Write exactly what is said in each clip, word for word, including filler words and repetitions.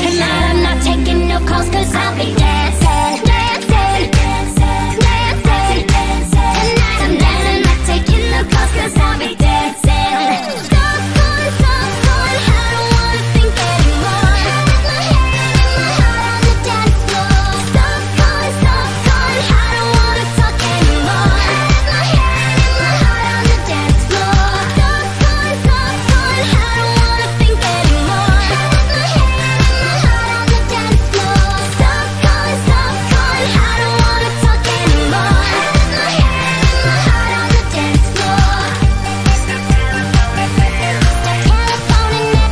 Tonight I'm not taking no calls cause I'll be dancing, dancing, dancing, dancing, dancing. Tonight I'm not, I'm not taking no calls cause I'll be dancing. Stop going, stop going, I don't wanna think anymore. With my head and my heart on the dance floor. Stop going, stop going, I don't wanna talk anymore. With my head and my heart on the dance floor. Stop going, stop going, I don't wanna think anymore. With my head and my heart on the dance floor. Stop going, stop going, I don't wanna talk anymore. With my head and my heart on the dance floor. Stop telephoning me.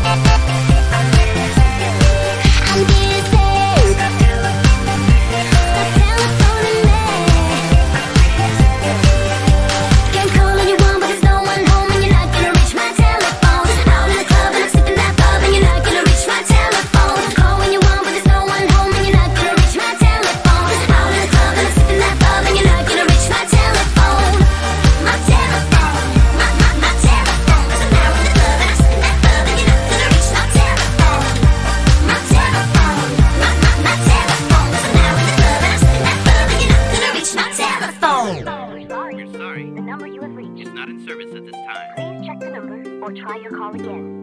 I'm dizzy. Stop telephoning me. Can call anyone, but there's no one home, and you're not gonna reach my telephone. Out in the club and I'm sipping that bub, and you're not gonna reach my telephone. Call when you want, but there's no one home, and you're not gonna reach my telephone. Out in the club and I'm sipping that bub, and you're not gonna reach my telephone. My telephone, my my my telephone. 'Cause I'm out in the club and I'm sipping that bub, and you're not gonna reach my telephone. My telephone, my my my telephone. 'Cause I'm out in the club and I'm sipping that bub, and you're not gonna reach my telephone. We're sorry. The number you have reached. It's not in service at this time. Please check the number or try your call again.